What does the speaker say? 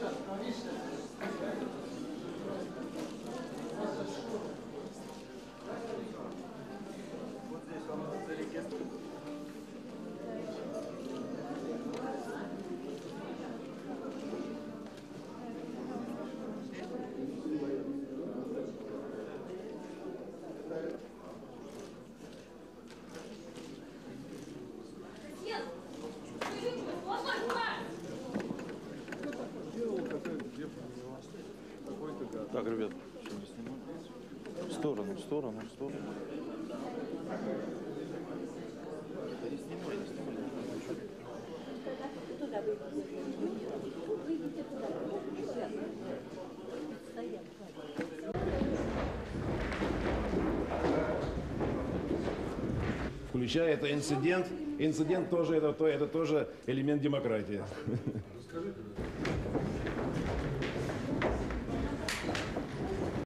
Так, ребят, в сторону, в сторону, в сторону. Не снимай, не снимай. Туда выйдите туда. Включая это инцидент. Инцидент тоже это тоже элемент демократии. Расскажите.